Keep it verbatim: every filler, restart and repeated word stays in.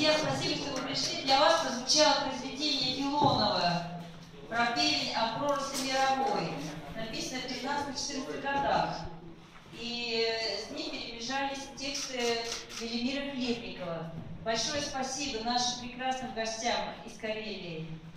Друзья, спасибо, что вы пришли. Для вас прозвучало произведение Филонова про певень о проросе мировой, написанное в тринадцатых-четырнадцатых годах. И с ним перемежались тексты Велимира Хлебникова. Большое спасибо нашим прекрасным гостям из Карелии.